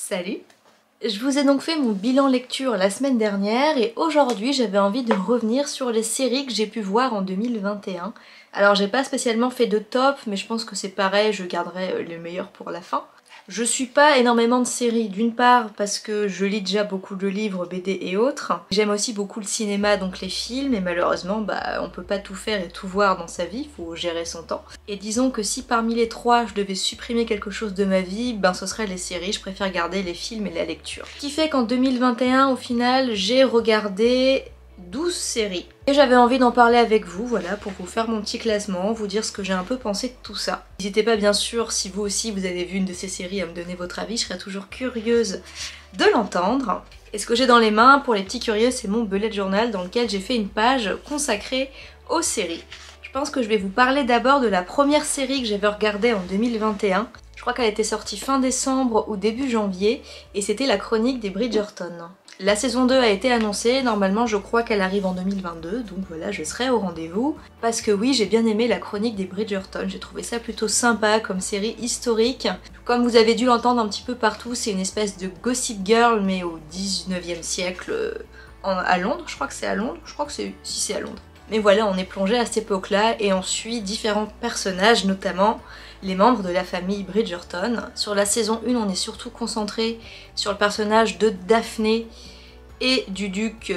Salut! Je vous ai donc fait mon bilan lecture la semaine dernière et aujourd'hui j'avais envie de revenir sur les séries que j'ai pu voir en 2021. Alors j'ai pas spécialement fait de top, mais je pense que c'est pareil, je garderai les meilleurs pour la fin. Je suis pas énormément de séries, d'une part parce que je lis déjà beaucoup de livres, BD et autres. J'aime aussi beaucoup le cinéma, donc les films, et malheureusement on peut pas tout faire et tout voir dans sa vie, faut gérer son temps. Et disons que si parmi les trois je devais supprimer quelque chose de ma vie, ce serait les séries, je préfère garder les films et la lecture. Ce qui fait qu'en 2021 au final j'ai regardé 12 séries. Et j'avais envie d'en parler avec vous, voilà, pour vous faire mon petit classement, vous dire ce que j'ai un peu pensé de tout ça. N'hésitez pas bien sûr, si vous aussi vous avez vu une de ces séries, à me donner votre avis, je serais toujours curieuse de l'entendre. Et ce que j'ai dans les mains, pour les petits curieux, c'est mon bullet journal dans lequel j'ai fait une page consacrée aux séries. Je pense que je vais vous parler d'abord de la première série que j'avais regardée en 2021. Je crois qu'elle était sortie fin décembre ou début janvier, et c'était la chronique des Bridgerton. La saison 2 a été annoncée, normalement je crois qu'elle arrive en 2022, donc voilà, je serai au rendez-vous. Parce que oui, j'ai bien aimé la chronique des Bridgerton, j'ai trouvé ça plutôt sympa comme série historique. Comme vous avez dû l'entendre un petit peu partout, c'est une espèce de Gossip Girl, mais au 19e siècle à Londres, je crois que c'est à Londres, je crois que si c'est à Londres. Mais voilà, on est plongé à cette époque-là et on suit différents personnages, notamment les membres de la famille Bridgerton. Sur la saison 1, on est surtout concentré sur le personnage de Daphné et du duc...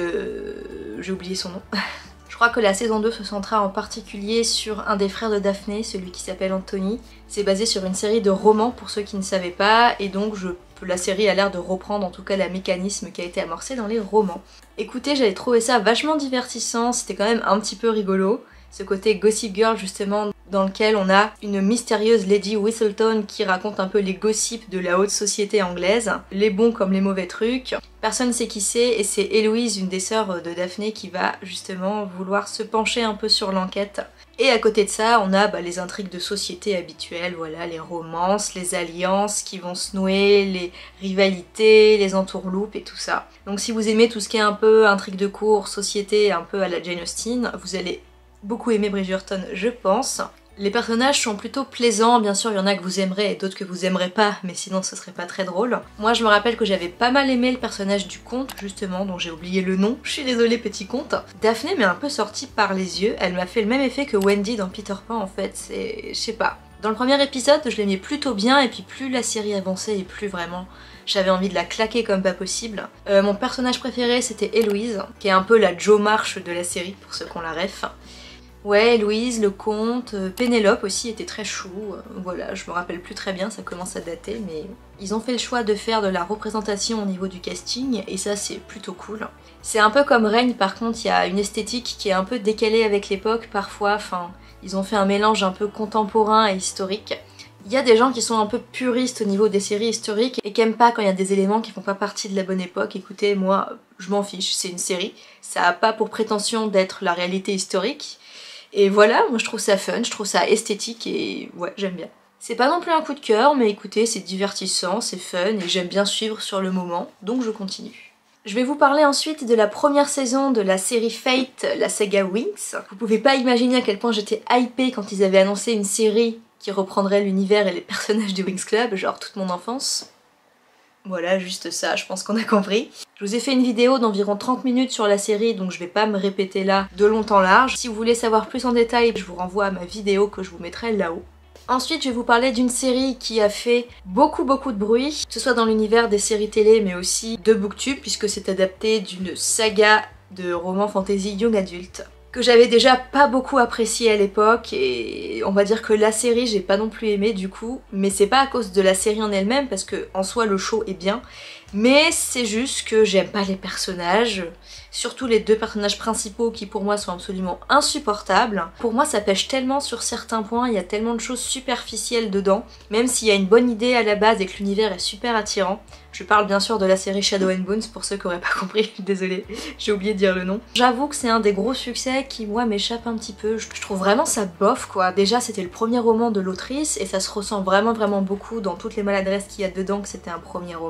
j'ai oublié son nom. Je crois que la saison 2 se centrera en particulier sur un des frères de Daphné, celui qui s'appelle Anthony. C'est basé sur une série de romans pour ceux qui ne savaient pas, et donc la série a l'air de reprendre en tout cas le mécanisme qui a été amorcé dans les romans. Écoutez, j'avais trouvé ça vachement divertissant, c'était quand même un petit peu rigolo. Ce côté Gossip Girl justement, dans lequel on a une mystérieuse Lady Whistleton qui raconte un peu les gossips de la haute société anglaise, les bons comme les mauvais trucs. Personne sait qui c'est, et c'est Héloïse, une des sœurs de Daphné, qui va justement vouloir se pencher un peu sur l'enquête. Et à côté de ça, on a les intrigues de société habituelles, voilà, les romances, les alliances qui vont se nouer, les rivalités, les entourloupes et tout ça. Donc si vous aimez tout ce qui est un peu intrigue de cour, société, un peu à la Jane Austen, vous allez beaucoup aimer Bridgerton, je pense. Les personnages sont plutôt plaisants, bien sûr il y en a que vous aimerez et d'autres que vous aimerez pas, mais sinon ce serait pas très drôle. Moi je me rappelle que j'avais pas mal aimé le personnage du comte, justement, dont j'ai oublié le nom, je suis désolée petit comte. Daphné m'est un peu sortie par les yeux, elle m'a fait le même effet que Wendy dans Peter Pan en fait, c'est... je sais pas. Dans le premier épisode je l'aimais plutôt bien, et puis plus la série avançait et plus vraiment j'avais envie de la claquer comme pas possible. Mon personnage préféré c'était Héloïse, qui est un peu la Jo March de la série pour ceux qu'on la ref. Ouais, Louise, le comte, Pénélope aussi était très chou, voilà, je me rappelle plus très bien, ça commence à dater, mais ils ont fait le choix de faire de la représentation au niveau du casting, et ça c'est plutôt cool. C'est un peu comme Reign, par contre, il y a une esthétique qui est un peu décalée avec l'époque parfois, enfin, ils ont fait un mélange un peu contemporain et historique. Il y a des gens qui sont un peu puristes au niveau des séries historiques et qui aiment pas quand il y a des éléments qui font pas partie de la bonne époque. Écoutez, moi, je m'en fiche, c'est une série, ça a pas pour prétention d'être la réalité historique. Et voilà, moi je trouve ça fun, je trouve ça esthétique et ouais, j'aime bien. C'est pas non plus un coup de cœur, mais écoutez, c'est divertissant, c'est fun et j'aime bien suivre sur le moment, donc je continue. Je vais vous parler ensuite de la première saison de la série Fate, la saga Winx. Vous pouvez pas imaginer à quel point j'étais hypée quand ils avaient annoncé une série qui reprendrait l'univers et les personnages du Winx Club, genre toute mon enfance. Voilà, juste ça, je pense qu'on a compris. Je vous ai fait une vidéo d'environ 30 minutes sur la série, donc je vais pas me répéter là de long en large. Si vous voulez savoir plus en détail, je vous renvoie à ma vidéo que je vous mettrai là-haut. Ensuite, je vais vous parler d'une série qui a fait beaucoup de bruit, que ce soit dans l'univers des séries télé, mais aussi de Booktube, puisque c'est adapté d'une saga de romans fantasy young adult, que j'avais déjà pas beaucoup apprécié à l'époque, et on va dire que la série j'ai pas non plus aimé du coup, mais c'est pas à cause de la série en elle-même, parce que en soi le show est bien, mais c'est juste que j'aime pas les personnages, surtout les deux personnages principaux qui pour moi sont absolument insupportables. Pour moi ça pêche tellement sur certains points, il y a tellement de choses superficielles dedans, même s'il y a une bonne idée à la base et que l'univers est super attirant. Je parle bien sûr de la série Shadow and Bones pour ceux qui auraient pas compris, désolée, j'ai oublié de dire le nom. J'avoue que c'est un des gros succès qui moi m'échappe un petit peu, je trouve vraiment ça bof quoi. Déjà c'était le premier roman de l'autrice et ça se ressent vraiment beaucoup dans toutes les maladresses qu'il y a dedans que c'était un premier roman.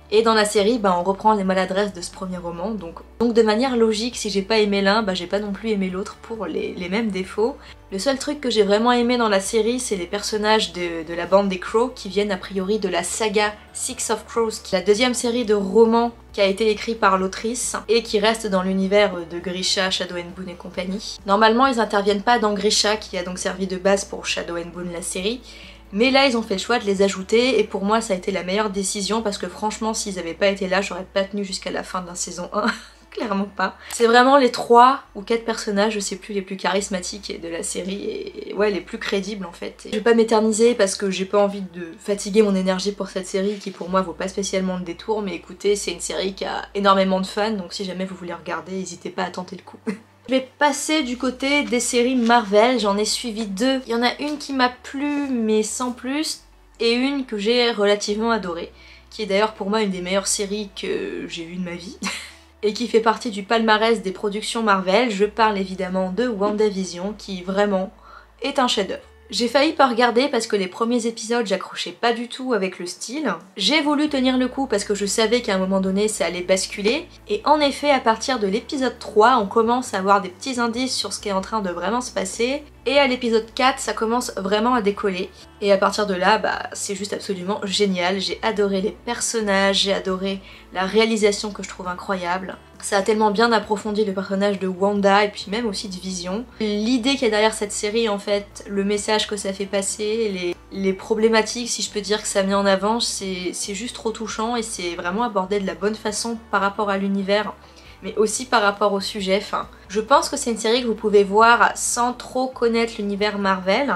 Et dans la série, on reprend les maladresses de ce premier roman, donc de manière logique, si j'ai pas aimé l'un, j'ai pas non plus aimé l'autre pour les mêmes défauts. Le seul truc que j'ai vraiment aimé dans la série, c'est les personnages de la bande des Crow, qui viennent a priori de la saga Six of Crows, qui est la deuxième série de romans qui a été écrite par l'autrice, et qui reste dans l'univers de Grisha, Shadow and Boone et compagnie. Normalement, ils interviennent pas dans Grisha, qui a donc servi de base pour Shadow and Boone la série, mais là ils ont fait le choix de les ajouter et pour moi ça a été la meilleure décision parce que franchement s'ils avaient pas été là j'aurais pas tenu jusqu'à la fin de la saison 1, clairement pas. C'est vraiment les 3 ou 4 personnages, je sais plus, les plus charismatiques de la série et ouais les plus crédibles en fait. Je vais pas m'éterniser parce que j'ai pas envie de fatiguer mon énergie pour cette série qui pour moi vaut pas spécialement le détour, mais écoutez c'est une série qui a énormément de fans donc si jamais vous voulez regarder n'hésitez pas à tenter le coup. Je vais passer du côté des séries Marvel, j'en ai suivi 2. Il y en a une qui m'a plu mais sans plus, et une que j'ai relativement adorée, qui est d'ailleurs pour moi une des meilleures séries que j'ai vues de ma vie, et qui fait partie du palmarès des productions Marvel. Je parle évidemment de WandaVision, qui vraiment est un chef-d'œuvre. J'ai failli pas regarder parce que les premiers épisodes j'accrochais pas du tout avec le style. J'ai voulu tenir le coup parce que je savais qu'à un moment donné ça allait basculer. Et en effet à partir de l'épisode 3 on commence à avoir des petits indices sur ce qui est en train de vraiment se passer. Et à l'épisode 4 ça commence vraiment à décoller. Et à partir de là c'est juste absolument génial. J'ai adoré les personnages, j'ai adoré la réalisation que je trouve incroyable. Ça a tellement bien approfondi le personnage de Wanda et puis même aussi de Vision. L'idée qu'il y a derrière cette série en fait, le message que ça fait passer, les problématiques si je peux dire que ça met en avant, c'est juste trop touchant et c'est vraiment abordé de la bonne façon par rapport à l'univers mais aussi par rapport au sujet. Enfin, je pense que c'est une série que vous pouvez voir sans trop connaître l'univers Marvel.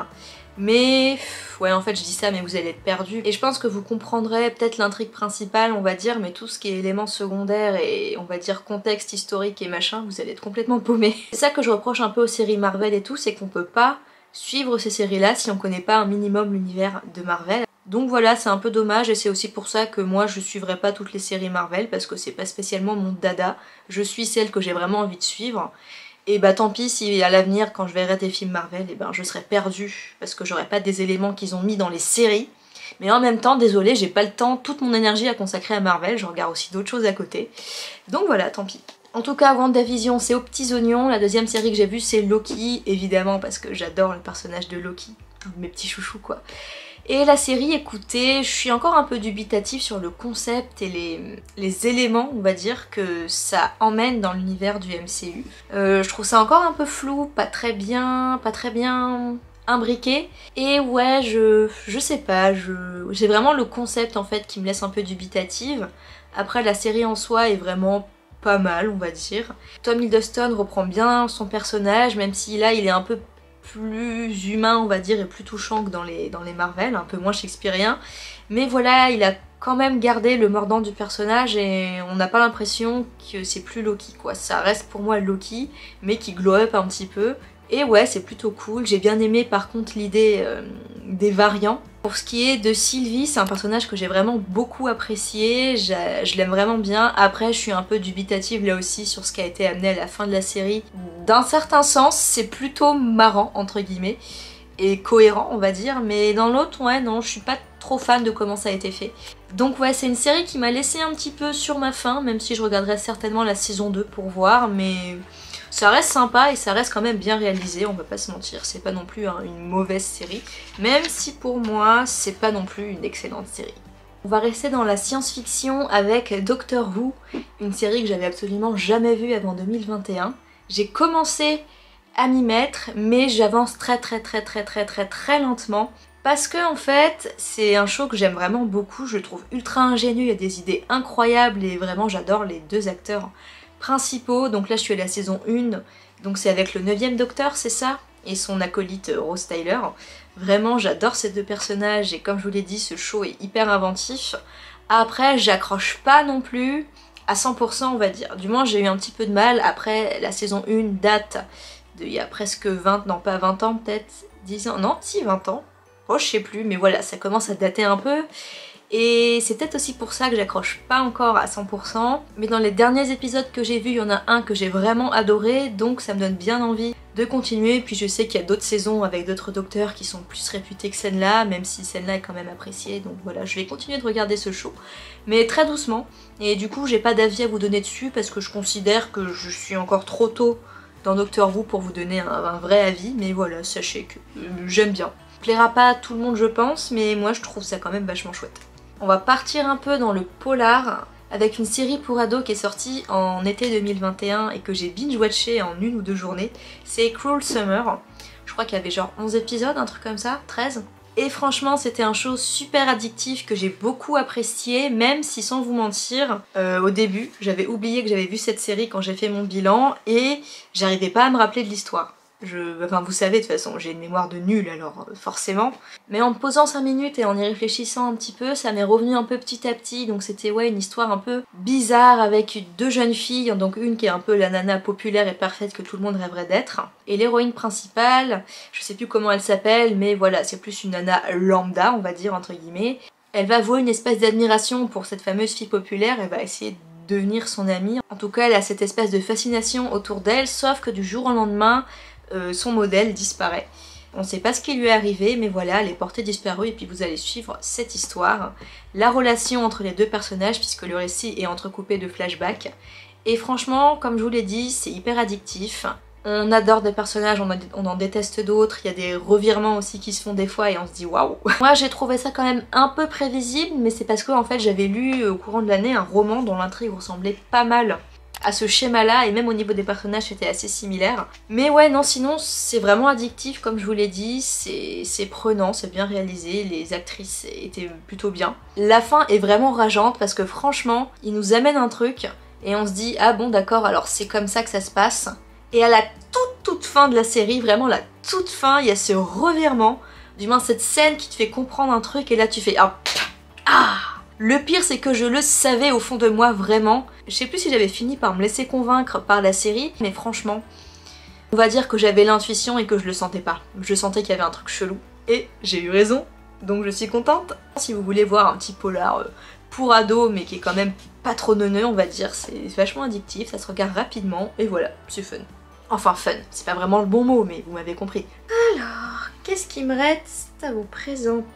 Mais ouais en fait je dis ça mais vous allez être perdu et je pense que vous comprendrez peut-être l'intrigue principale on va dire, mais tout ce qui est éléments secondaires et on va dire contexte historique et machin vous allez être complètement paumé. C'est ça que je reproche un peu aux séries Marvel et tout, c'est qu'on peut pas suivre ces séries là si on connaît pas un minimum l'univers de Marvel. Donc voilà c'est un peu dommage et c'est aussi pour ça que moi je suivrai pas toutes les séries Marvel parce que c'est pas spécialement mon dada, je suis celle que j'ai vraiment envie de suivre. Et tant pis si à l'avenir quand je verrai des films Marvel je serai perdue parce que j'aurai pas des éléments qu'ils ont mis dans les séries. Mais en même temps désolée j'ai pas le temps, toute mon énergie à consacrer à Marvel, je regarde aussi d'autres choses à côté. Donc voilà tant pis. En tout cas WandaVision c'est aux petits oignons, la deuxième série que j'ai vue c'est Loki évidemment parce que j'adore le personnage de Loki, un de mes petits chouchous quoi. Et la série, écoutez, je suis encore un peu dubitative sur le concept et les éléments, on va dire, que ça emmène dans l'univers du MCU. Je trouve ça encore un peu flou, pas très bien imbriqué. Et ouais, je sais pas, j'ai vraiment le concept en fait qui me laisse un peu dubitative. Après, la série en soi est vraiment pas mal, on va dire. Tom Hiddleston reprend bien son personnage, même si là, il est un peu plus humain on va dire et plus touchant que dans les Marvel, un peu moins shakespearien, mais voilà il a quand même gardé le mordant du personnage et on n'a pas l'impression que c'est plus Loki quoi, ça reste pour moi Loki mais qui glow up un petit peu et ouais c'est plutôt cool. J'ai bien aimé par contre l'idée des variants. Pour ce qui est de Sylvie, c'est un personnage que j'ai vraiment beaucoup apprécié, je l'aime vraiment bien. Après je suis un peu dubitative là aussi sur ce qui a été amené à la fin de la série. D'un certain sens c'est plutôt marrant entre guillemets et cohérent on va dire, mais dans l'autre ouais non je suis pas trop fan de comment ça a été fait. Donc ouais c'est une série qui m'a laissé un petit peu sur ma faim, même si je regarderai certainement la saison 2 pour voir, mais ça reste sympa et ça reste quand même bien réalisé, on va pas se mentir, c'est pas non plus une mauvaise série, même si pour moi c'est pas non plus une excellente série. On va rester dans la science-fiction avec Doctor Who, une série que j'avais absolument jamais vue avant 2021. J'ai commencé à m'y mettre, mais j'avance très lentement. Parce que en fait, c'est un show que j'aime vraiment beaucoup, je le trouve ultra ingénieux, il y a des idées incroyables et vraiment j'adore les deux acteurs principaux. Donc là je suis à la saison 1, donc c'est avec le 9e Docteur, c'est ça, et son acolyte Rose Tyler. Vraiment j'adore ces deux personnages et comme je vous l'ai dit, ce show est hyper inventif. Après j'accroche pas non plus à 100% on va dire, du moins j'ai eu un petit peu de mal. Après la saison 1 date d'il y a presque 20, non pas 20 ans peut-être, 10 ans, non si 20 ans, oh je sais plus, mais voilà ça commence à dater un peu. Et c'est peut-être aussi pour ça que j'accroche pas encore à 100%, mais dans les derniers épisodes que j'ai vus, il y en a un que j'ai vraiment adoré, donc ça me donne bien envie de continuer, puis je sais qu'il y a d'autres saisons avec d'autres docteurs qui sont plus réputés que celle-là, même si celle-là est quand même appréciée, donc voilà, je vais continuer de regarder ce show, mais très doucement, et du coup j'ai pas d'avis à vous donner dessus parce que je considère que je suis encore trop tôt dans Doctor Who pour vous donner un vrai avis, mais voilà, sachez que j'aime bien. Plaira pas à tout le monde je pense, mais moi je trouve ça quand même vachement chouette. On va partir un peu dans le polar, avec une série pour ados qui est sortie en été 2021 et que j'ai binge-watché en 1 ou 2 journées, c'est Cruel Summer. Je crois qu'il y avait genre 11 épisodes, un truc comme ça, 13. Et franchement c'était un show super addictif que j'ai beaucoup apprécié, même si sans vous mentir, au début j'avais oublié que j'avais vu cette série quand j'ai fait mon bilan et j'arrivais pas à me rappeler de l'histoire. Enfin vous savez de toute façon, j'ai une mémoire de nulle alors forcément. Mais en me posant 5 minutes et en y réfléchissant un petit peu, ça m'est revenu un peu petit à petit. Donc c'était ouais une histoire un peu bizarre avec 2 jeunes filles, donc une qui est un peu la nana populaire et parfaite que tout le monde rêverait d'être. Et l'héroïne principale, je sais plus comment elle s'appelle, mais voilà, c'est plus une nana lambda on va dire entre guillemets. Elle va vouer une espèce d'admiration pour cette fameuse fille populaire, elle va essayer de devenir son amie. En tout cas elle a cette espèce de fascination autour d'elle, sauf que du jour au lendemain, son modèle disparaît. On sait pas ce qui lui est arrivé, mais voilà, elle est portée disparue et puis vous allez suivre cette histoire. La relation entre les deux personnages, puisque le récit est entrecoupé de flashbacks. Et franchement, comme je vous l'ai dit, c'est hyper addictif. On adore des personnages, on en déteste d'autres, il y a des revirements aussi qui se font des fois et on se dit waouh. Moi j'ai trouvé ça quand même un peu prévisible, mais c'est parce que en fait j'avais lu au courant de l'année un roman dont l'intrigue ressemblait pas mal à ce schéma-là, et même au niveau des personnages c'était assez similaire. Mais ouais, non, sinon c'est vraiment addictif comme je vous l'ai dit, c'est prenant, c'est bien réalisé, les actrices étaient plutôt bien. La fin est vraiment rageante parce que franchement, ils nous amènent un truc et on se dit ah bon d'accord, alors c'est comme ça que ça se passe. Et à la toute fin de la série, vraiment la toute fin, il y a ce revirement, du moins cette scène qui te fait comprendre un truc et là tu fais ah. Le pire c'est que je le savais au fond de moi vraiment. Je sais plus si j'avais fini par me laisser convaincre par la série, mais franchement, on va dire que j'avais l'intuition et que je le sentais pas. Je sentais qu'il y avait un truc chelou. Et j'ai eu raison, donc je suis contente. Si vous voulez voir un petit polar pour ados, mais qui est quand même pas trop neuneux on va dire, c'est vachement addictif, ça se regarde rapidement, et voilà, c'est fun. Enfin fun, c'est pas vraiment le bon mot, mais vous m'avez compris. Alors, qu'est-ce qu'il me reste à vous présenter ?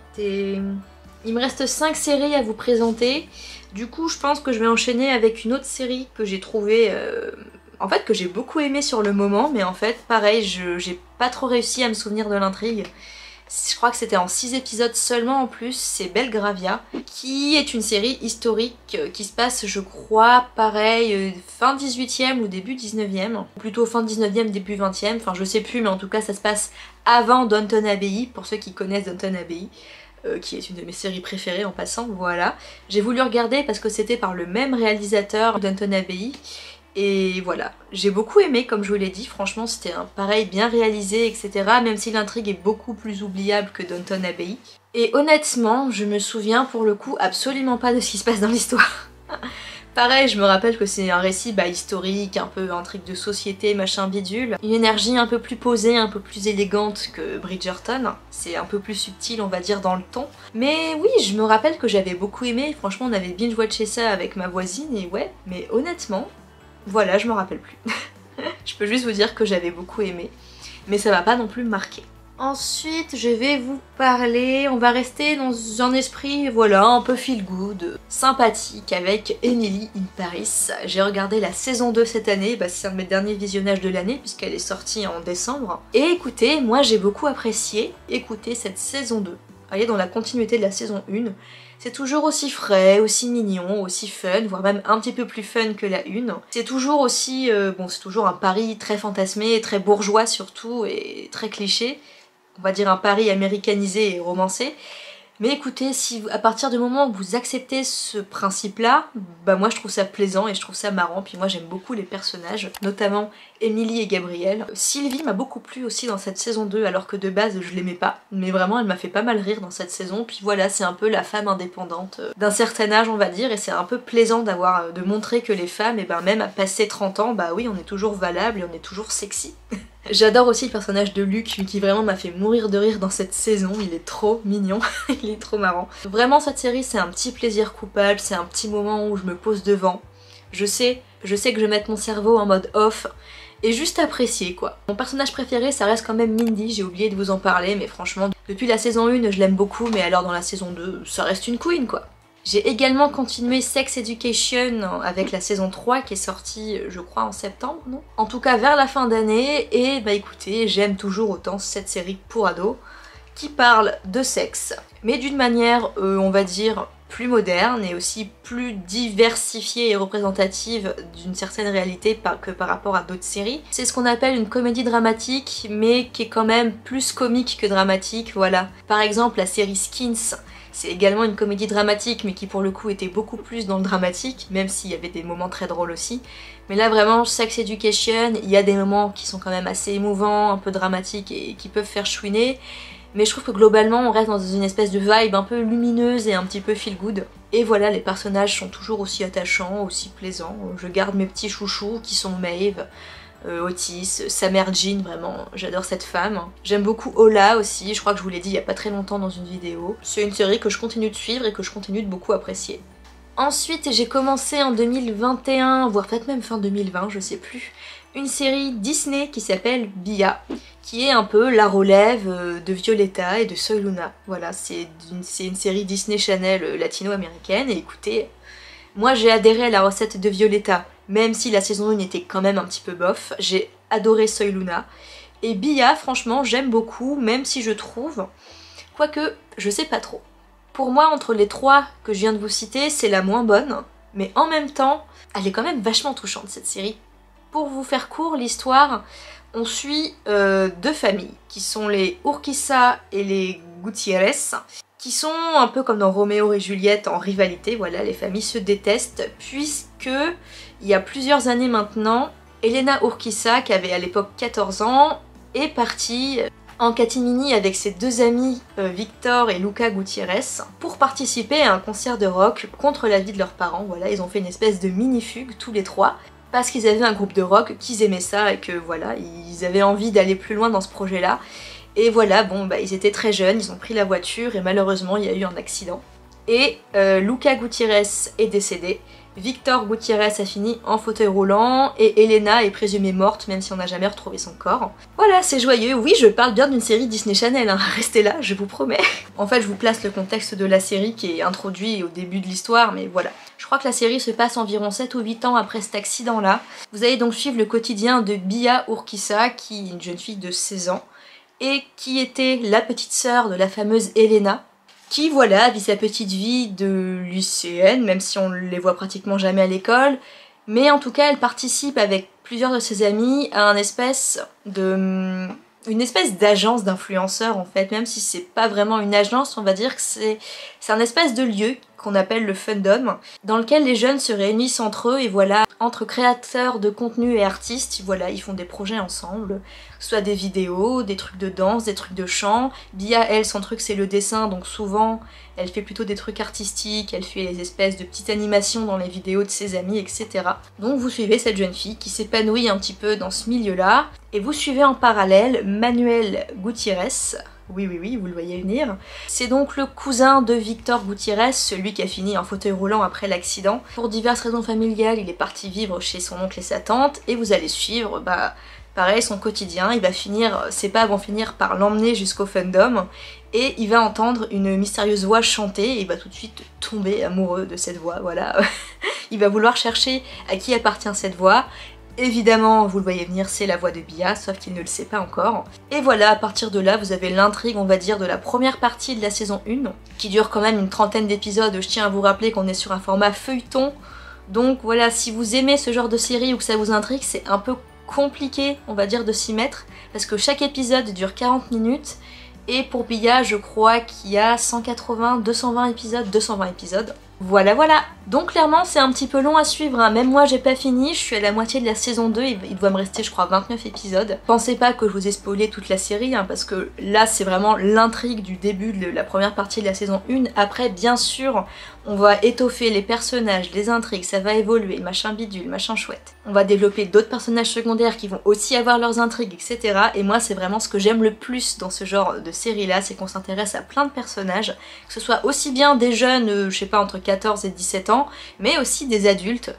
Il me reste 5 séries à vous présenter. Du coup, je pense que je vais enchaîner avec une autre série que j'ai trouvée... en fait, que j'ai beaucoup aimée sur le moment, mais en fait, pareil, j'ai pas trop réussi à me souvenir de l'intrigue. Je crois que c'était en 6 épisodes seulement en plus, c'est Belgravia, qui est une série historique qui se passe, je crois, pareil, fin 18e ou début 19e. Plutôt fin 19e, début 20e, enfin je sais plus, mais en tout cas ça se passe avant Downton Abbey, pour ceux qui connaissent Downton Abbey. Qui est une de mes séries préférées en passant, voilà. J'ai voulu regarder parce que c'était par le même réalisateur Downton Abbey, et voilà. J'ai beaucoup aimé, comme je vous l'ai dit, franchement c'était un pareil bien réalisé, etc. Même si l'intrigue est beaucoup plus oubliable que Downton Abbey. Et honnêtement, je me souviens pour le coup absolument pas de ce qui se passe dans l'histoire. Pareil, je me rappelle que c'est un récit historique, un peu intrigue de société, machin bidule. Une énergie un peu plus posée, un peu plus élégante que Bridgerton. C'est un peu plus subtil, on va dire, dans le ton. Mais oui, je me rappelle que j'avais beaucoup aimé. Franchement, on avait binge-watché ça avec ma voisine et ouais. Mais honnêtement, voilà, je me rappelle plus. Je peux juste vous dire que j'avais beaucoup aimé. Mais ça m'a pas non plus marqué. Ensuite, je vais vous parler, on va rester dans un esprit, voilà, un peu feel good, sympathique, avec Emily in Paris. J'ai regardé la saison 2 cette année, c'est un de mes derniers visionnages de l'année, puisqu'elle est sortie en décembre. Et écoutez, moi j'ai beaucoup apprécié écouter cette saison 2. Vous voyez, dans la continuité de la saison 1, c'est toujours aussi frais, aussi mignon, aussi fun, voire même un petit peu plus fun que la 1. C'est toujours aussi, c'est toujours un Paris très fantasmé, très bourgeois surtout, et très cliché. On va dire un Paris américanisé et romancé. Mais écoutez, si à partir du moment où vous acceptez ce principe-là, moi je trouve ça plaisant et je trouve ça marrant. Puis moi j'aime beaucoup les personnages, notamment Emily et Gabriel. Sylvie m'a beaucoup plu aussi dans cette saison 2, alors que de base je l'aimais pas. Mais vraiment elle m'a fait pas mal rire dans cette saison. Puis voilà, c'est un peu la femme indépendante d'un certain âge on va dire. Et c'est un peu plaisant de montrer que les femmes, même à passer 30 ans, oui on est toujours valable et on est toujours sexy. J'adore aussi le personnage de Luc qui vraiment m'a fait mourir de rire dans cette saison, il est trop mignon, il est trop marrant. Vraiment cette série c'est un petit plaisir coupable, c'est un petit moment où je me pose devant. Je sais je sais que je vais mettre mon cerveau en mode off et juste apprécier quoi. Mon personnage préféré ça reste quand même Mindy, j'ai oublié de vous en parler mais franchement depuis la saison 1 je l'aime beaucoup mais alors dans la saison 2 ça reste une queen quoi. J'ai également continué Sex Education avec la saison 3 qui est sortie je crois en septembre, non? En tout cas vers la fin d'année et bah écoutez j'aime toujours autant cette série pour ados qui parle de sexe mais d'une manière on va dire plus moderne et aussi plus diversifiée et représentative d'une certaine réalité que par rapport à d'autres séries. C'est ce qu'on appelle une comédie dramatique mais qui est quand même plus comique que dramatique, voilà. Par exemple la série Skins, c'est également une comédie dramatique mais qui pour le coup était beaucoup plus dans le dramatique, même s'il y avait des moments très drôles aussi. Mais là vraiment Sex Education, il y a des moments qui sont quand même assez émouvants, un peu dramatiques et qui peuvent faire chouiner. Mais je trouve que globalement on reste dans une espèce de vibe un peu lumineuse et un petit peu feel good. Et voilà, les personnages sont toujours aussi attachants, aussi plaisants. Je garde mes petits chouchous qui sont Maeve, Otis, sa mère Jean, vraiment, j'adore cette femme. J'aime beaucoup Ola aussi, je crois que je vous l'ai dit il y a pas très longtemps dans une vidéo. C'est une série que je continue de suivre et que je continue de beaucoup apprécier. Ensuite j'ai commencé en 2021, voire peut-être même fin 2020, je sais plus, une série Disney qui s'appelle Bia, qui est un peu la relève de Violetta et de Soy Luna. Voilà, c'est une série Disney Channel latino-américaine et écoutez, moi j'ai adhéré à la recette de Violetta, même si la saison 1 était quand même un petit peu bof, j'ai adoré Soy Luna. Et Bia, franchement, j'aime beaucoup, même si je trouve, quoique, je sais pas trop. Pour moi, entre les trois que je viens de vous citer, c'est la moins bonne, mais en même temps, elle est quand même vachement touchante cette série. Pour vous faire court, l'histoire, on suit deux familles, qui sont les Urquiza et les Gutiérrez, qui sont un peu comme dans Roméo et Juliette en rivalité, voilà, les familles se détestent, puisque il y a plusieurs années maintenant, Elena Urquiza, qui avait à l'époque 14 ans, est partie en catimini avec ses deux amis Victor et Luca Gutiérrez pour participer à un concert de rock contre l'avis de leurs parents. Voilà, ils ont fait une espèce de mini-fugue tous les trois parce qu'ils avaient un groupe de rock, qu'ils aimaient ça et que voilà, ils avaient envie d'aller plus loin dans ce projet-là. Et voilà, bon, bah ils étaient très jeunes, ils ont pris la voiture et malheureusement il y a eu un accident. Et Luca Gutiérez est décédé. Victor Gutiérez a fini en fauteuil roulant et Elena est présumée morte même si on n'a jamais retrouvé son corps. Voilà, c'est joyeux. Oui, je parle bien d'une série Disney Channel, hein. Restez là, je vous promets. En fait, je vous place le contexte de la série qui est introduit au début de l'histoire, mais voilà. Je crois que la série se passe environ 7 ou 8 ans après cet accident-là. Vous allez donc suivre le quotidien de Bia Urquiza, qui est une jeune fille de 16 ans, et qui était la petite sœur de la fameuse Elena, qui voilà vit sa petite vie de lycéenne, même si on les voit pratiquement jamais à l'école, mais en tout cas elle participe avec plusieurs de ses amis à une espèce d'agence d'influenceurs en fait, même si c'est pas vraiment une agence, on va dire que c'est un espèce de lieu qu'on appelle le Fandom, dans lequel les jeunes se réunissent entre eux et voilà, entre créateurs de contenu et artistes, voilà, ils font des projets ensemble, soit des vidéos, des trucs de danse, des trucs de chant. Bia, elle, son truc c'est le dessin, donc souvent elle fait plutôt des trucs artistiques, elle fait les espèces de petites animations dans les vidéos de ses amis, etc. Donc vous suivez cette jeune fille qui s'épanouit un petit peu dans ce milieu-là, et vous suivez en parallèle Manuel Gutiérez. Oui, vous le voyez venir. C'est donc le cousin de Victor Gutiérez, celui qui a fini en fauteuil roulant après l'accident. Pour diverses raisons familiales, il est parti vivre chez son oncle et sa tante, et vous allez suivre, pareil, son quotidien. Il va finir, ses pas vont finir par l'emmener jusqu'au Fandom, et il va entendre une mystérieuse voix chanter, et il va tout de suite tomber amoureux de cette voix, voilà. Il va vouloir chercher à qui appartient cette voix. Évidemment, vous le voyez venir, c'est la voix de Bia, sauf qu'il ne le sait pas encore. Et voilà, à partir de là, vous avez l'intrigue, on va dire, de la première partie de la saison 1, qui dure quand même une trentaine d'épisodes. Je tiens à vous rappeler qu'on est sur un format feuilleton. Donc voilà, si vous aimez ce genre de série ou que ça vous intrigue, c'est un peu compliqué, on va dire, de s'y mettre, parce que chaque épisode dure 40 minutes, et pour Bia, je crois qu'il y a 180, 220 épisodes. Voilà. Donc clairement c'est un petit peu long à suivre, hein. Même moi j'ai pas fini, je suis à la moitié de la saison 2, il doit me rester je crois 29 épisodes. Pensez pas que je vous ai spoilé toute la série, hein, parce que là c'est vraiment l'intrigue du début de la première partie de la saison 1. Après bien sûr on va étoffer les personnages, les intrigues, ça va évoluer, machin bidule, machin chouette. On va développer d'autres personnages secondaires qui vont aussi avoir leurs intrigues, etc. Et moi c'est vraiment ce que j'aime le plus dans ce genre de série là, c'est qu'on s'intéresse à plein de personnages, que ce soit aussi bien des jeunes, je sais pas, entre 14 et 17 ans, mais aussi des adultes.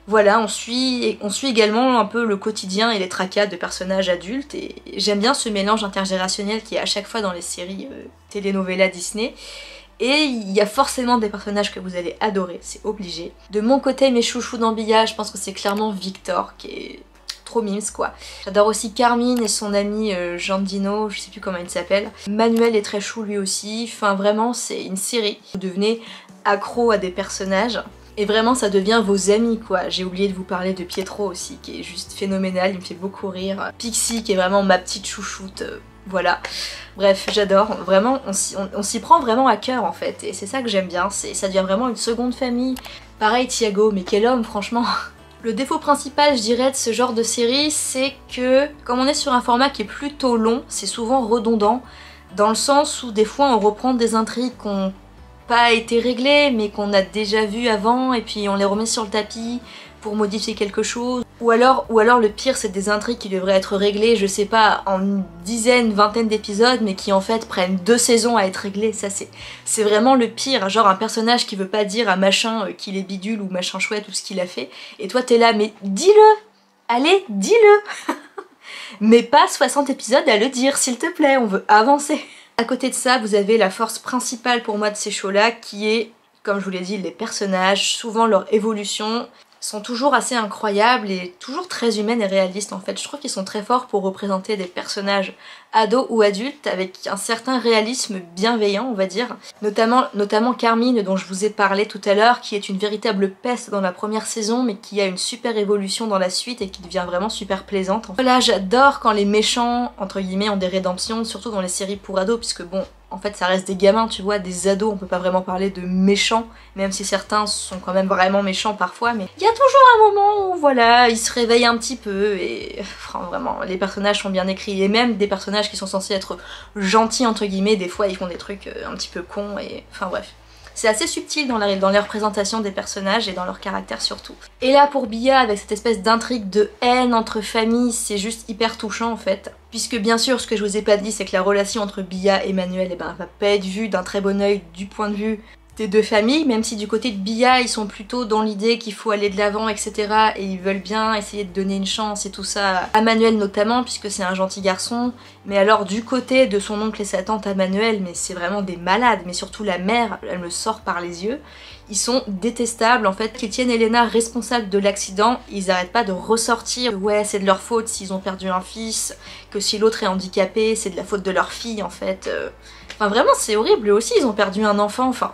Voilà, on suit également un peu le quotidien et les tracas de personnages adultes et j'aime bien ce mélange intergénérationnel qui est à chaque fois dans les séries telenovelas Disney. Et il y a forcément des personnages que vous allez adorer, c'est obligé. De mon côté, mes chouchous d'Ambilla, je pense que c'est clairement Victor, qui est trop mimes quoi. J'adore aussi Carmine et son ami Giandino, je sais plus comment il s'appelle. Manuel est très chou lui aussi, enfin vraiment c'est une série. Vous devenez accro à des personnages. Et vraiment ça devient vos amis quoi. J'ai oublié de vous parler de Pietro aussi, qui est juste phénoménal, il me fait beaucoup rire. Pixie qui est vraiment ma petite chouchoute, voilà. Bref, j'adore, vraiment, on s'y prend vraiment à cœur en fait, et c'est ça que j'aime bien, ça devient vraiment une seconde famille. Pareil Thiago, mais quel homme franchement. Le défaut principal je dirais de ce genre de série, c'est que comme on est sur un format qui est plutôt long, c'est souvent redondant, dans le sens où des fois on reprend des intrigues qui n'ont pas été réglées mais qu'on a déjà vues avant et puis on les remet sur le tapis pour modifier quelque chose. Ou alors le pire c'est des intrigues qui devraient être réglées, je sais pas, en une dizaine, vingtaine d'épisodes mais qui en fait prennent 2 saisons à être réglées. Ça c'est vraiment le pire, genre un personnage qui veut pas dire à machin qu'il est bidule ou machin chouette ou ce qu'il a fait et toi t'es là mais dis-le, allez dis-le. Mais pas 60 épisodes à le dire s'il te plaît, on veut avancer. À côté de ça vous avez la force principale pour moi de ces shows là qui est, comme je vous l'ai dit, les personnages, souvent leur évolution sont toujours assez incroyables et toujours très humaines et réalistes en fait. Je trouve qu'ils sont très forts pour représenter des personnages ados ou adultes avec un certain réalisme bienveillant on va dire. Notamment Carmine dont je vous ai parlé tout à l'heure, qui est une véritable peste dans la première saison mais qui a une super évolution dans la suite et qui devient vraiment super plaisante. Voilà, j'adore quand les méchants entre guillemets ont des rédemptions, surtout dans les séries pour ados puisque bon, en fait ça reste des gamins tu vois, des ados, on peut pas vraiment parler de méchants, même si certains sont quand même vraiment méchants parfois, mais il y a toujours un moment où voilà, ils se réveillent un petit peu et enfin, vraiment les personnages sont bien écrits et même des personnages qui sont censés être gentils entre guillemets, des fois ils font des trucs un petit peu cons et enfin bref. C'est assez subtil dans la représentation des personnages et dans leur caractère surtout. Et là pour Bia, avec cette espèce d'intrigue de haine entre familles, c'est juste hyper touchant en fait. Puisque bien sûr, ce que je vous ai pas dit, c'est que la relation entre Bia et Manuel, eh ben, va pas être vue d'un très bon œil du point de vue des deux familles, même si du côté de Bia, ils sont plutôt dans l'idée qu'il faut aller de l'avant, etc. Et ils veulent bien essayer de donner une chance et tout ça à Manuel notamment, puisque c'est un gentil garçon. Mais alors du côté de son oncle et sa tante à Manuel, mais c'est vraiment des malades, mais surtout la mère, elle me sort par les yeux. Ils sont détestables en fait, qu'ils tiennent Elena responsable de l'accident, ils arrêtent pas de ressortir ouais c'est de leur faute s'ils ont perdu un fils, que si l'autre est handicapé c'est de la faute de leur fille en fait. Enfin vraiment c'est horrible, eux aussi ils ont perdu un enfant, enfin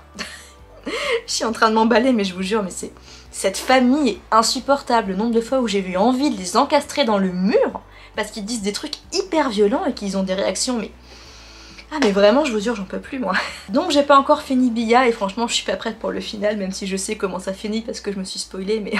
je suis en train de m'emballer mais je vous jure mais c'est... Cette famille est insupportable, le nombre de fois où j'ai eu envie de les encastrer dans le mur parce qu'ils disent des trucs hyper violents et qu'ils ont des réactions mais... Ah mais vraiment je vous jure j'en peux plus moi. Donc j'ai pas encore fini Bia et franchement je suis pas prête pour le final même si je sais comment ça finit parce que je me suis spoilée mais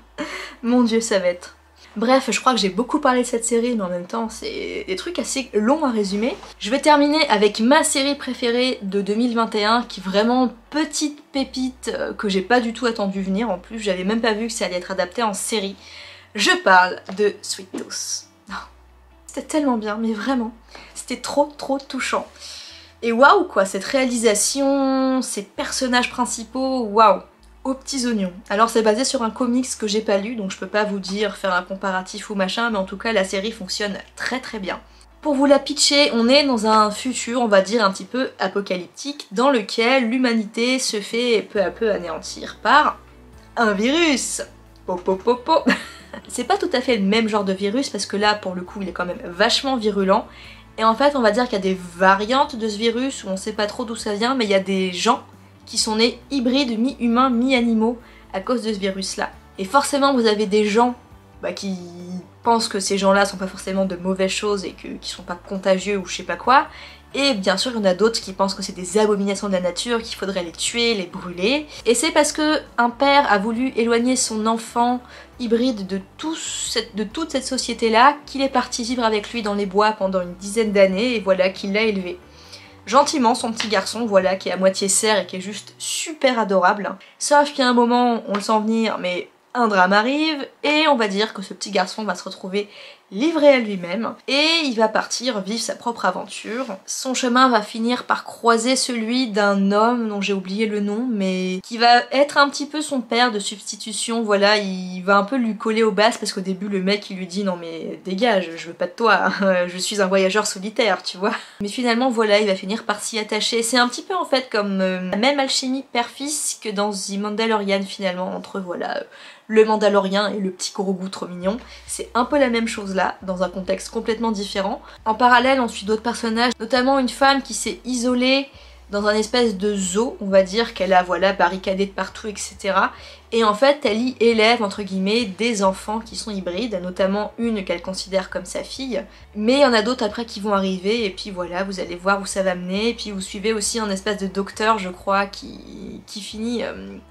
mon dieu ça va être. Bref je crois que j'ai beaucoup parlé de cette série mais en même temps c'est des trucs assez longs à résumer. Je vais terminer avec ma série préférée de 2021 qui est vraiment petite pépite que j'ai pas du tout attendu venir, en plus j'avais même pas vu que ça allait être adapté en série. Je parle de Sweet Tooth. C'était tellement bien, mais vraiment, c'était trop touchant. Et waouh quoi, cette réalisation, ces personnages principaux, waouh, aux petits oignons. Alors c'est basé sur un comics que j'ai pas lu, donc je peux pas vous dire, faire un comparatif ou machin, mais en tout cas la série fonctionne très bien. Pour vous la pitcher, on est dans un futur, on va dire un petit peu apocalyptique, dans lequel l'humanité se fait peu à peu anéantir par un virus. Po. C'est pas tout à fait le même genre de virus parce que là pour le coup il est quand même vachement virulent et en fait on va dire qu'il y a des variantes de ce virus où on sait pas trop d'où ça vient mais il y a des gens qui sont nés hybrides mi-humains mi-animaux à cause de ce virus là. Et forcément vous avez des gens qui pensent que ces gens là sont pas forcément de mauvaises choses et qu'ils sont pas contagieux ou je sais pas quoi. Et bien sûr, il y en a d'autres qui pensent que c'est des abominations de la nature, qu'il faudrait les tuer, les brûler. Et c'est parce que un père a voulu éloigner son enfant hybride de toute cette société-là qu'il est parti vivre avec lui dans les bois pendant une dizaine d'années et voilà qu'il l'a élevé. Gentiment, son petit garçon, voilà, qui est à moitié cerf et qui est juste super adorable. Sauf qu'à un moment, on le sent venir, mais un drame arrive et on va dire que ce petit garçon va se retrouver livré à lui-même et il va partir vivre sa propre aventure. Son chemin va finir par croiser celui d'un homme dont j'ai oublié le nom mais qui va être un petit peu son père de substitution. Voilà, il va un peu lui coller aux bases parce qu'au début le mec il lui dit non mais dégage, je veux pas de toi, je suis un voyageur solitaire, tu vois. Mais finalement voilà, il va finir par s'y attacher. C'est un petit peu en fait comme la même alchimie père-fils que dans The Mandalorian finalement, entre voilà le Mandalorien et le petit Grogu trop mignon. C'est un peu la même chose là, dans un contexte complètement différent. En parallèle, on suit d'autres personnages, notamment une femme qui s'est isolée dans un espèce de zoo, on va dire, qu'elle a voilà barricadé de partout, etc. Et en fait, elle y élève, entre guillemets, des enfants qui sont hybrides, notamment une qu'elle considère comme sa fille. Mais il y en a d'autres après qui vont arriver, et puis voilà, vous allez voir où ça va mener. Et puis vous suivez aussi un espèce de docteur, je crois, qui finit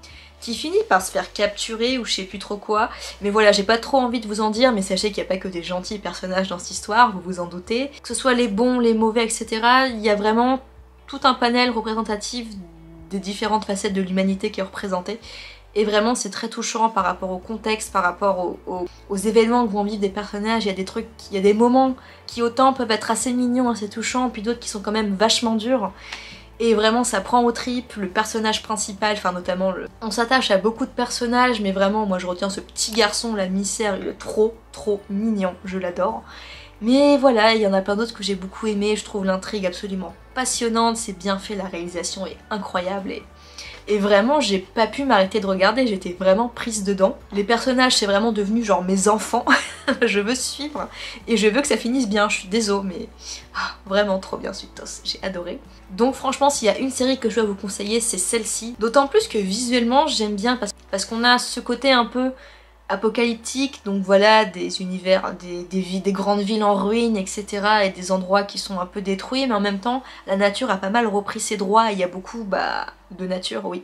par se faire capturer ou je sais plus trop quoi. Mais voilà, j'ai pas trop envie de vous en dire, mais sachez qu'il n'y a pas que des gentils personnages dans cette histoire, vous vous en doutez. Que ce soit les bons, les mauvais, etc., il y a vraiment tout un panel représentatif des différentes facettes de l'humanité qui est représentée. Et vraiment c'est très touchant par rapport au contexte, par rapport aux événements que vont vivre des personnages. Il y a des trucs, il y a des moments qui autant peuvent être assez mignons, assez touchants, puis d'autres qui sont quand même vachement durs. Et vraiment ça prend aux tripes, le personnage principal, enfin notamment On s'attache à beaucoup de personnages, mais vraiment moi je retiens ce petit garçon, la misère, il est trop mignon, je l'adore. Mais voilà, il y en a plein d'autres que j'ai beaucoup aimé, je trouve l'intrigue absolument passionnante, c'est bien fait, la réalisation est incroyable et vraiment j'ai pas pu m'arrêter de regarder, j'étais vraiment prise dedans. Les personnages c'est vraiment devenu genre mes enfants, je veux suivre et je veux que ça finisse bien, je suis désolée mais vraiment trop bien Suitos, j'ai adoré. Donc franchement s'il y a une série que je dois vous conseiller c'est celle-ci, d'autant plus que visuellement j'aime bien parce qu'on a ce côté un peu apocalyptique, donc voilà des univers, des grandes villes en ruine, etc. et des endroits qui sont un peu détruits, mais en même temps la nature a pas mal repris ses droits et il y a beaucoup de nature, oui.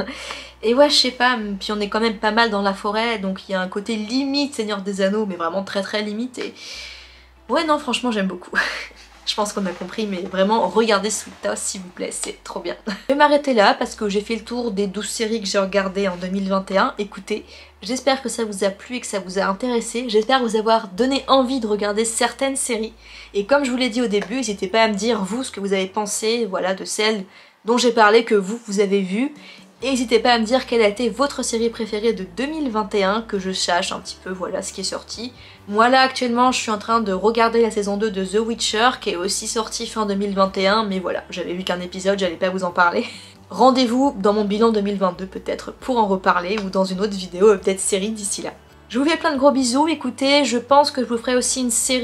Et ouais je sais pas, puis on est quand même pas mal dans la forêt, donc il y a un côté limite Seigneur des Anneaux, mais vraiment très limite et ouais non franchement j'aime beaucoup. Je pense qu'on a compris, mais vraiment regardez Sweet House s'il vous plaît, c'est trop bien. Je vais m'arrêter là parce que j'ai fait le tour des 12 séries que j'ai regardées en 2021. Écoutez, j'espère que ça vous a plu et que ça vous a intéressé. J'espère vous avoir donné envie de regarder certaines séries. Et comme je vous l'ai dit au début, n'hésitez pas à me dire vous ce que vous avez pensé, voilà, de celles dont j'ai parlé que vous avez vues. Et n'hésitez pas à me dire quelle a été votre série préférée de 2021, que je sache un petit peu voilà ce qui est sorti. Moi là actuellement je suis en train de regarder la saison 2 de The Witcher qui est aussi sortie fin 2021, mais voilà, j'avais vu qu'un épisode, j'allais pas vous en parler. Rendez-vous dans mon bilan 2022 peut-être pour en reparler ou dans une autre vidéo, peut-être série d'ici là. Je vous fais plein de gros bisous, écoutez, je pense que je vous ferai aussi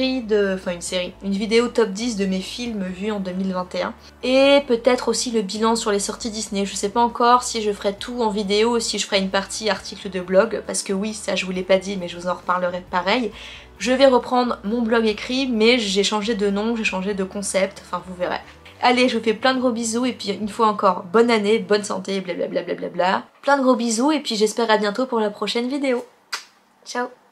une vidéo top 10 de mes films vus en 2021. Et peut-être aussi le bilan sur les sorties Disney, je sais pas encore si je ferai tout en vidéo ou si je ferai une partie article de blog, parce que oui, ça je vous l'ai pas dit mais je vous en reparlerai pareil. Je vais reprendre mon blog écrit, mais j'ai changé de nom, j'ai changé de concept, enfin vous verrez. Allez, je vous fais plein de gros bisous et puis une fois encore, bonne année, bonne santé, blablabla. Plein de gros bisous et puis j'espère à bientôt pour la prochaine vidéo. Ciao.